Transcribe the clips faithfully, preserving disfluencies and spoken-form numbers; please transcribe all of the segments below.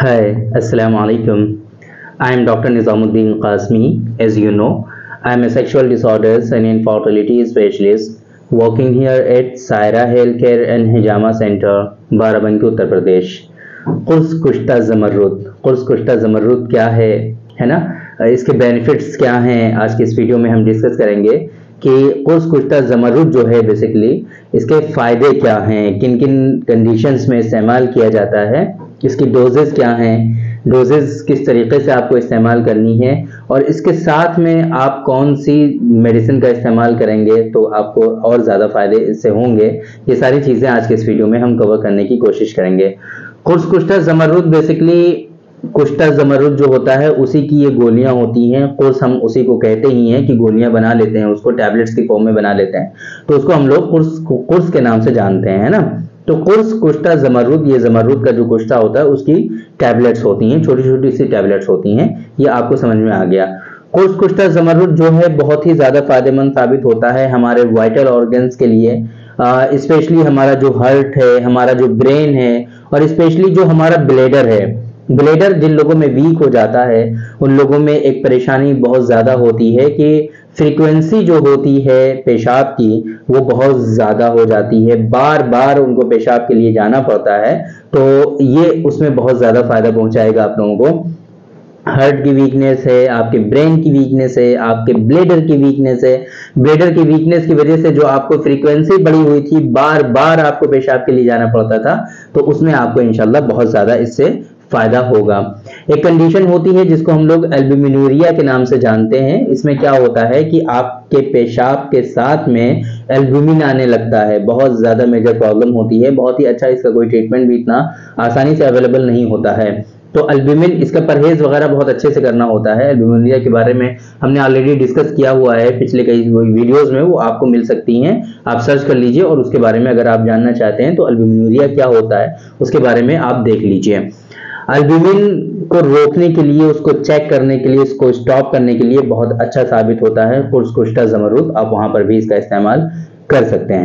Hi, Assalamu alaikum. I am Doctor Nizamuddin Qasmi. As you know, I am a sexual disorders and infertility specialist working here at Saira Healthcare and Hijama Center, Barabanki Uttar Pradesh. कुर्स कुश्ता ज़मर्रुद कुर्स कुश्ता ज़मर्रुद क्या है है ना, इसके benefits क्या हैं, आज की इस वीडियो में हम डिस्कस करेंगे कि कुर्स कुश्ता ज़मर्रुद जो है बेसिकली इसके फ़ायदे क्या हैं, किन किन कंडीशंस में इस्तेमाल किया जाता है, इसकी डोजेस क्या हैं, डोजेस किस तरीके से आपको इस्तेमाल करनी है और इसके साथ में आप कौन सी मेडिसिन का इस्तेमाल करेंगे तो आपको और ज़्यादा फायदे इससे होंगे। ये सारी चीज़ें आज के इस वीडियो में हम कवर करने की कोशिश करेंगे। कुर्स कुश्ता ज़मर्रुद बेसिकली कुश्ता ज़मर्रुद जो होता है उसी की ये गोलियां होती हैं। कुर्स हम उसी को कहते ही हैं कि गोलियां बना लेते हैं, उसको टैबलेट्स की फॉर्म में बना लेते हैं, तो उसको हम लोग कुर्स कुर्स के नाम से जानते हैं, है ना। तो कुर्स कुश्ता ज़मर्रुद, ये ज़मर्रुद का जो कुश्ता होता है उसकी टैबलेट्स होती हैं, छोटी छोटी सी टैबलेट्स होती हैं। ये आपको समझ में आ गया। कुर्स कुश्ता ज़मर्रुद जो है बहुत ही ज़्यादा फायदेमंद साबित होता है हमारे वाइटल ऑर्गन्स के लिए, स्पेशली हमारा जो हार्ट है, हमारा जो ब्रेन है और स्पेशली जो हमारा ब्लेडर है। ब्लेडर जिन लोगों में वीक हो जाता है उन लोगों में एक परेशानी बहुत ज़्यादा होती है कि फ्रीक्वेंसी जो होती है पेशाब की वो बहुत ज़्यादा हो जाती है, बार बार उनको पेशाब के लिए जाना पड़ता है। तो ये उसमें बहुत ज़्यादा फायदा पहुंचाएगा आप लोगों को। हार्ट की वीकनेस है, आपके ब्रेन की वीकनेस है, आपके ब्लेडर की वीकनेस है। ब्लेडर की वीकनेस की वजह से जो आपको फ्रीक्वेंसी बढ़ी हुई थी, बार बार आपको पेशाब के लिए जाना पड़ता था, तो उसमें आपको इंशाल्लाह बहुत ज़्यादा इससे फायदा होगा। एक कंडीशन होती है जिसको हम लोग एल्ब्यूमिनूरिया के नाम से जानते हैं। इसमें क्या होता है कि आपके पेशाब के साथ में एल्ब्यूमिन आने लगता है, बहुत ज्यादा मेजर प्रॉब्लम होती है। बहुत ही अच्छा, इसका कोई ट्रीटमेंट भी इतना आसानी से अवेलेबल नहीं होता है। तो एल्ब्यूमिन, इसका परहेज वगैरह बहुत अच्छे से करना होता है। एल्ब्यूमिनूरिया के बारे में हमने ऑलरेडी डिस्कस किया हुआ है पिछले कई वीडियोस में, वो आपको मिल सकती हैं, आप सर्च कर लीजिए और उसके बारे में अगर आप जानना चाहते हैं तो एल्ब्यूमिनूरिया क्या होता है उसके बारे में आप देख लीजिए। एल्ब्यूमिन को रोकने के लिए, उसको चेक करने के लिए, उसको स्टॉप करने के लिए बहुत अच्छा साबित होता है कुर्स कुश्ता ज़मर्रुद। आप वहां पर भी इसका इस्तेमाल कर सकते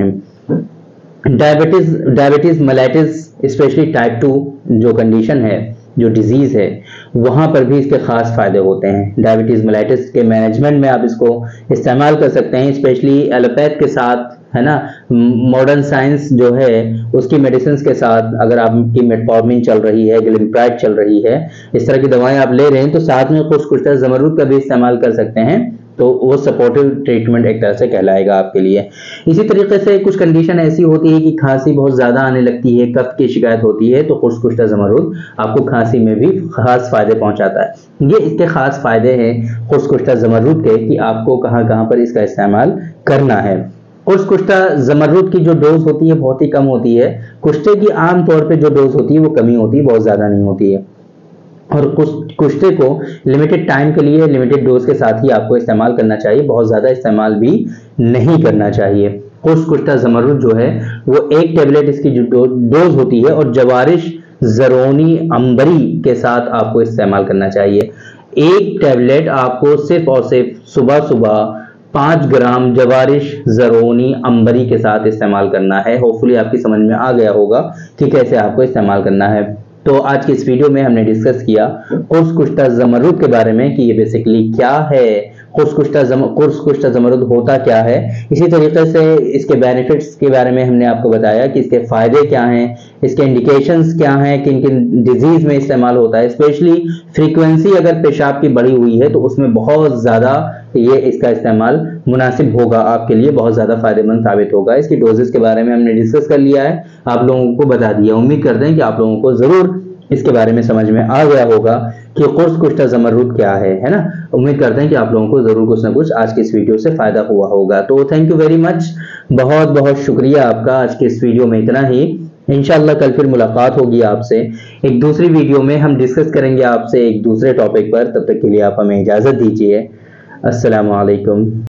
हैं। Diabetes diabetes mellitus specially type two जो कंडीशन है, जो डिजीज है, वहां पर भी इसके खास फायदे होते हैं। डायबिटीज मेलाइटिस के मैनेजमेंट में आप इसको इस्तेमाल कर सकते हैं, स्पेशली एलोपैथ के साथ, है ना। मॉडर्न साइंस जो है उसकी मेडिसिन के साथ, अगर आपकी मेटफॉर्मिन चल रही है, ग्लिम्प्राइड चल रही है, इस तरह की दवाएं आप ले रहे हैं, तो साथ में कुर्स कुश्ता ज़मर्रुद का भी इस्तेमाल कर सकते हैं, तो वो सपोर्टिव ट्रीटमेंट एक तरह से कहलाएगा आपके लिए। इसी तरीके से कुछ कंडीशन ऐसी होती है कि खांसी बहुत ज्यादा आने लगती है, कफ की शिकायत होती है, तो कुर्स कुश्ता ज़मर्रुद आपको खांसी में भी खास फायदे पहुंचाता है। ये इसके खास फायदे हैं कुर्स कुश्ता ज़मर्रुद के कि आपको कहां कहां पर इसका इस्तेमाल करना है। कुर्स कुश्ता ज़मर्रुद की जो डोज होती है बहुत ही कम होती है। कुश्ते की आम तौर पे जो डोज होती है वो कमी होती है, बहुत ज्यादा नहीं होती है। और कुश्ते को लिमिटेड टाइम के लिए लिमिटेड डोज के साथ ही आपको इस्तेमाल करना चाहिए, बहुत ज्यादा इस्तेमाल भी नहीं करना चाहिए। कुर्स कुश्ता ज़मर्रुद जो है वो एक टेबलेट इसकी जो डो, डोज होती है और जवारिश ज़रोनी अंबरी के साथ आपको इस्तेमाल करना चाहिए। एक टेबलेट आपको सिर्फ और सिर्फ सुबह सुबह पाँच ग्राम जवारिश ज़रोनी अंबरी के साथ इस्तेमाल करना है। होपफुली आपकी समझ में आ गया होगा कि कैसे आपको इस्तेमाल करना है। तो आज की इस वीडियो में हमने डिस्कस किया कुर्स कुश्ता ज़मर्रुद के बारे में कि ये बेसिकली क्या है, कुर्स कुश्ता कुर्स कुश्ता ज़मर्रुद होता क्या है। इसी तरीके से इसके बेनिफिट्स के बारे में हमने आपको बताया कि इसके फायदे क्या हैं, इसके इंडिकेशंस क्या हैं, किन किन डिजीज में इस्तेमाल होता है। स्पेशली फ्रीक्वेंसी अगर पेशाब की बढ़ी हुई है तो उसमें बहुत ज़्यादा ये इसका इस्तेमाल मुनासिब होगा, आपके लिए बहुत ज़्यादा फायदेमंद साबित होगा। इसकी डोजेस के बारे में हमने डिस्कस कर लिया है, आप लोगों को बता दिया। उम्मीद करते हैं कि आप लोगों को ज़रूर इसके बारे में समझ में आ गया होगा कि कुर्स कुश्ता ज़मर्रुद क्या है, है ना। उम्मीद करते हैं कि आप लोगों को जरूर कुछ ना कुछ आज की इस वीडियो से फायदा हुआ होगा। तो थैंक यू वेरी मच, बहुत बहुत शुक्रिया आपका। आज के इस वीडियो में इतना ही। इंशाल्लाह कल फिर मुलाकात होगी आपसे एक दूसरी वीडियो में, हम डिस्कस करेंगे आपसे एक दूसरे टॉपिक पर। तब तक के लिए आप हमें इजाजत दीजिए। अस्सलामु अलैकुम।